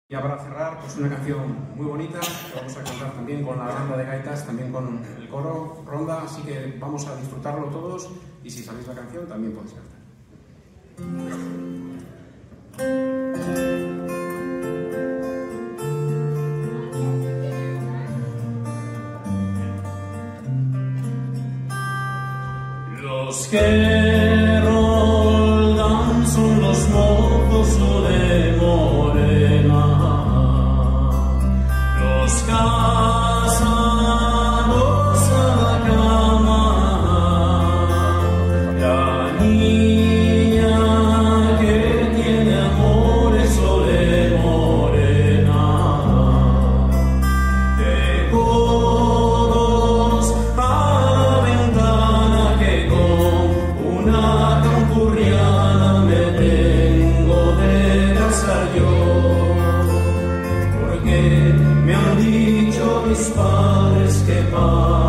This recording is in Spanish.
Ya para cerrar, pues una canción muy bonita que vamos a cantar también con la banda de gaitas, también con el coro Ronda, así que vamos a disfrutarlo todos y si sabéis la canción también podéis cantar. Los que roldan son los mozos de morena, los casados a la cama, la niña que tiene amores de morena, de codos a la ventana que con una campurriana me tengo de casar yo, porque me han dicho mis padres que